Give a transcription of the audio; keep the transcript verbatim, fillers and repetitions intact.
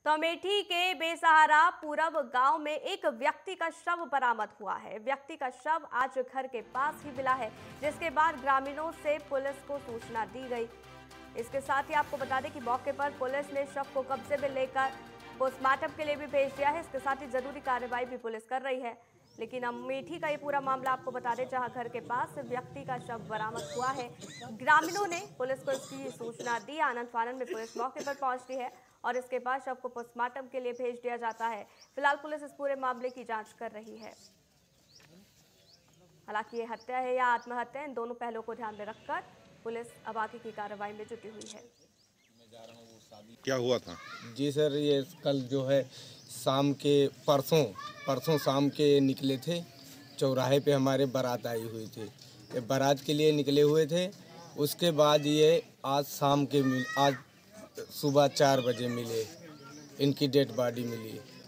तो अमेठी के बेसहारा पूरब गांव में एक व्यक्ति का शव बरामद हुआ है। व्यक्ति का शव आज घर के पास ही मिला है, जिसके बाद ग्रामीणों से पुलिस को सूचना दी गई। इसके साथ ही आपको बता दें कि मौके पर पुलिस ने शव को कब्जे में लेकर पोस्टमार्टम के लिए भी भेज दिया है। इसके साथ ही जरूरी कार्रवाई भी पुलिस कर रही है। लेकिन अमेठी का ये पूरा मामला आपको बता दें, जहां घर के पास व्यक्ति का शव बरामद हुआ है। ग्रामीणों ने पुलिस को इसकी सूचना दी। आनंद फानन में पुलिस मौके पर पहुंचती है और इसके बाद शव को पोस्टमार्टम के लिए भेज दिया जाता है। फिलहाल पुलिस इस पूरे मामले की जांच कर रही है। हालांकि ये हत्या है या आत्महत्या, इन दोनों पहलुओं को ध्यान में रखकर पुलिस अब आगे की कार्रवाई में जुटी हुई है। क्या हुआ था? जी सर, ये कल जो है शाम के परसों परसों शाम के निकले थे। चौराहे पे हमारे बारात आई हुई थी। ये बारात के लिए निकले हुए थे। उसके बाद ये आज शाम के मिल आज सुबह चार बजे मिले, इनकी डेड बॉडी मिली।